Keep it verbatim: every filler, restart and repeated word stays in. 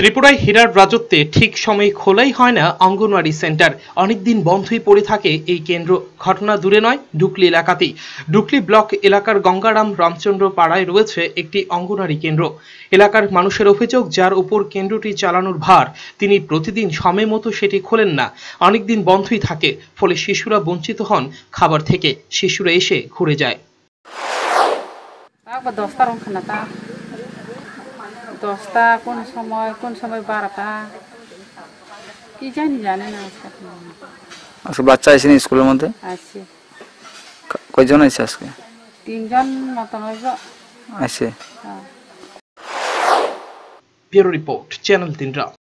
ত্রিপুরায় হীরার রাজত্বে ঠিক সময়ে খোলাই হয় না অঙ্গনওয়াড়ি সেন্টার। অনেকদিন বন্ধই পড়ে থাকে এই কেন্দ্র। ঘটনা দূরে নয়, ডুকলি এলাকাতেই। ডুকলি ব্লক এলাকার গঙ্গারাম রামচন্দ্র পাড়ায় রয়েছে একটি অঙ্গনওয়াড়ি কেন্দ্র। এলাকার মানুষের অভিযোগ, যার উপর কেন্দ্রটি চালানোর ভার, তিনি প্রতিদিন সময় মতো সেটি খোলেন না। অনেকদিন বন্ধই থাকে, ফলে শিশুরা বঞ্চিত হন খাবার থেকে। শিশুরা এসে ঘুরে যায়। দশটা কোন সময় কোন সময় বারোটা কি জানি জানে না। আজকে বাচ্চা আসেনি স্কুলের মধ্যে? আছে। কয়জন আছে আজকে? তিনজন মতন হইব আছে। ব্যুরো রিপোর্ট, চ্যানেল তিনটা।